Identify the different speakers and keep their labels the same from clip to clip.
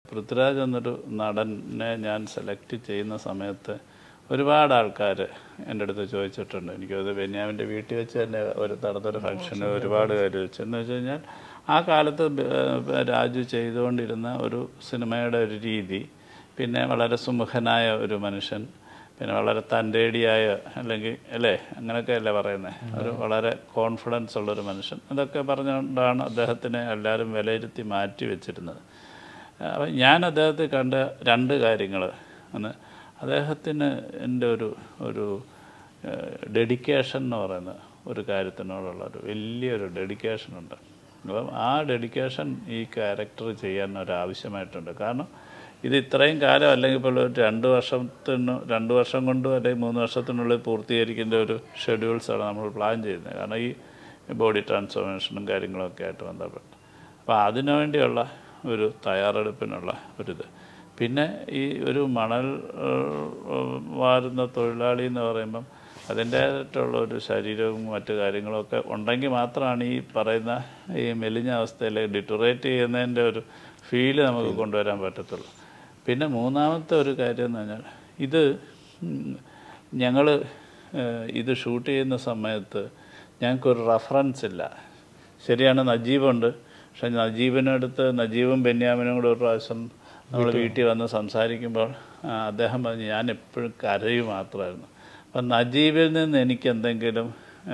Speaker 1: പൃഥ്വിരാജ് എന്നൊരു നടനെ ഞാൻ സെലക്ട് ചെയ്യുന്ന സമയത്ത് ഒരുപാട് ആൾക്കാർ എൻ്റെ അടുത്ത് ചോദിച്ചിട്ടുണ്ട്. എനിക്കത് ബെന്യാമിൻ്റെ വീട്ടിൽ വെച്ച് തന്നെ നടന്നൊരു ഫംഗ്ഷന് ഒരുപാട് പേര് ചോദിച്ചു. എന്ന് വെച്ച് കഴിഞ്ഞാൽ ആ കാലത്ത് രാജു ചെയ്തുകൊണ്ടിരുന്ന ഒരു സിനിമയുടെ ഒരു രീതി, പിന്നെ വളരെ സുമുഖനായ ഒരു മനുഷ്യൻ, പിന്നെ വളരെ തൻ്റേടിയായ അല്ലെങ്കിൽ അല്ലേ അങ്ങനെയൊക്കെ അല്ലേ പറയുന്നത്, ഒരു വളരെ കോൺഫിഡൻസ് ഉള്ളൊരു മനുഷ്യൻ, ഇതൊക്കെ പറഞ്ഞുകൊണ്ടാണ് അദ്ദേഹത്തിനെ എല്ലാവരും വിലയിരുത്തി മാറ്റി വെച്ചിരുന്നത്. അപ്പം ഞാൻ അദ്ദേഹത്തെ കണ്ട രണ്ട് കാര്യങ്ങൾ. ഒന്ന്, അദ്ദേഹത്തിന് എൻ്റെ ഒരു ഡെഡിക്കേഷൻ എന്ന് പറയുന്ന ഒരു കാര്യത്തിനോടുള്ള ഒരു വലിയൊരു ഡെഡിക്കേഷനുണ്ട്. അപ്പം ആ ഡെഡിക്കേഷൻ ഈ ക്യാരക്ടർ ചെയ്യാൻ ഒരാവശ്യമായിട്ടുണ്ട്. കാരണം ഇത് ഇത്രയും കാലം അല്ലെങ്കിൽ ഇപ്പോൾ ഒരു 2 വർഷം കൊണ്ടോ അല്ലെങ്കിൽ 3 വർഷത്തിനുള്ളിൽ പൂർത്തീകരിക്കേണ്ട ഒരു ഷെഡ്യൂൾസാണ് നമ്മൾ പ്ലാൻ ചെയ്യുന്നത്. കാരണം ഈ ബോഡി ട്രാൻസ്ഫോർമേഷനും കാര്യങ്ങളൊക്കെ ആയിട്ട് ബന്ധപ്പെട്ട്. അപ്പോൾ അതിനുവേണ്ടിയുള്ള ഒരു തയ്യാറെടുപ്പിനുള്ള ഒരിത്. പിന്നെ ഈ ഒരു മണൽ വാരുന്ന തൊഴിലാളി എന്ന് പറയുമ്പം അതിൻ്റേതായിട്ടുള്ള ഒരു ശരീരവും മറ്റു കാര്യങ്ങളൊക്കെ ഉണ്ടെങ്കിൽ മാത്രമാണ് ഈ പറയുന്ന ഈ മെലിഞ്ഞ അവസ്ഥയിൽ ഡിറ്ററേറ്റ് ചെയ്യുന്നതിൻ്റെ ഒരു ഫീല് നമുക്ക് കൊണ്ടുവരാൻ പറ്റത്തുള്ളൂ. പിന്നെ മൂന്നാമത്തെ ഒരു കാര്യം എന്ന് പറഞ്ഞാൽ ഞങ്ങൾ ഇത് ഷൂട്ട് ചെയ്യുന്ന സമയത്ത് ഞങ്ങൾക്കൊരു റെഫറൻസ് ഇല്ല. ശരിയാണ്, നജീബുണ്ട്. പക്ഷെ നജീബും ബെന്യാമിനും കൂടെ ഒരു പ്രാവശ്യം നമ്മൾ വീട്ടിൽ വന്ന് സംസാരിക്കുമ്പോൾ അദ്ദേഹം പറഞ്ഞു ഞാൻ എപ്പോഴും കരയും മാത്രമായിരുന്നു. അപ്പം നജീബിൽ നിന്ന് എനിക്ക് എന്തെങ്കിലും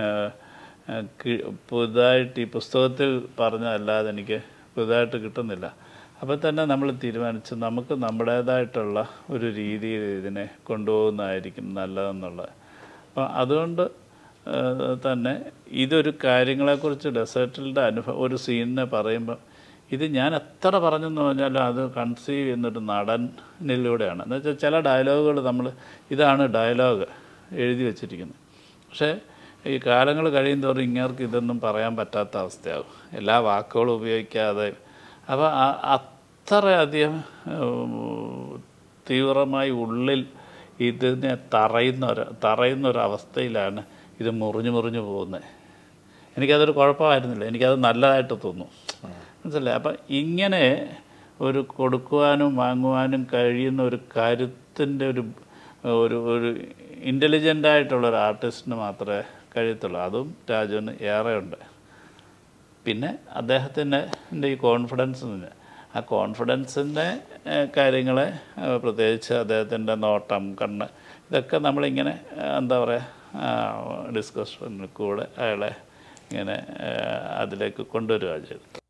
Speaker 1: പുതുതായിട്ട് ഈ പുസ്തകത്തിൽ പറഞ്ഞതല്ലാതെ എനിക്ക് പുതുതായിട്ട് കിട്ടുന്നില്ല. അപ്പോൾ തന്നെ നമ്മൾ തീരുമാനിച്ചു നമുക്ക് നമ്മുടേതായിട്ടുള്ള ഒരു രീതിയിൽ ഇതിനെ കൊണ്ടുപോകുന്നതായിരിക്കും നല്ലതെന്നുള്ളത്. അപ്പം അതുകൊണ്ട് തന്നെ ഇതൊരു കാര്യങ്ങളെക്കുറിച്ച് ഡെസേർട്ടിൻ്റെ ഒരു സീനിനെ പറയുമ്പോൾ ഇത് ഞാൻ എത്ര പറഞ്ഞെന്ന് പറഞ്ഞാലും അത് കൺസീവ് ചെയ്യുന്നൊരു നടനിലൂടെയാണ്. എന്ന് വെച്ചാൽ ചില ഡയലോഗുകൾ ഇതാണ് ഡയലോഗ് എഴുതി വച്ചിരിക്കുന്നത്. പക്ഷേ ഈ കാലങ്ങൾ കഴിയും തോറും ഇങ്ങേർക്ക് ഇതൊന്നും പറയാൻ പറ്റാത്ത അവസ്ഥയാകും, എല്ലാ വാക്കുകളും ഉപയോഗിക്കാതെ. അപ്പോൾ അത്രയധികം തീവ്രമായി ഉള്ളിൽ ഇതിനെ തറയുന്നൊരവസ്ഥയിലാണ് ഇത് മുറിഞ്ഞു പോകുന്നത്. എനിക്കതൊരു കുഴപ്പമായിരുന്നില്ല, എനിക്കത് നല്ലതായിട്ട് തോന്നും, മനസ്സിലായി. അപ്പം ഇങ്ങനെ ഒരു കൊടുക്കുവാനും വാങ്ങുവാനും കഴിയുന്ന ഒരു കരുത്തിൻ്റെ ഒരു ഇൻ്റലിജൻ്റായിട്ടുള്ളൊരു ആർട്ടിസ്റ്റിന് മാത്രമേ കഴിയത്തുള്ളൂ. അതും രാജുവിന് ഏറെയുണ്ട്. പിന്നെ അദ്ദേഹത്തിൻ്റെ ഈ കോൺഫിഡൻസ്, ആ കോൺഫിഡൻസിൻ്റെ കാര്യങ്ങളെ പ്രത്യേകിച്ച് അദ്ദേഹത്തിൻ്റെ നോട്ടം, കണ്ണ്, ഇതൊക്കെ നമ്മളിങ്ങനെ എന്താ പറയുക ഡിസ്കഷനിൽ കൂടെ അയാളെ ഇങ്ങനെ അതിലേക്ക് കൊണ്ടുവരികയാണ് ചെയ്തത്.